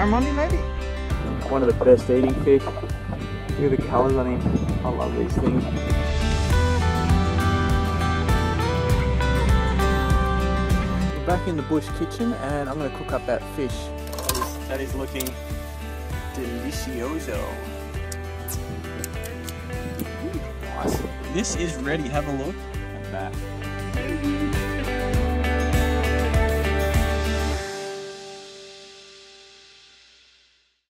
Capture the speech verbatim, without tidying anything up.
barramundi maybe? One of the best eating fish. Look at the colours on him. I love these things. We're back in the bush kitchen and I'm going to cook up that fish. That is, that is looking delicioso. Nice. This is ready. Have a look at that.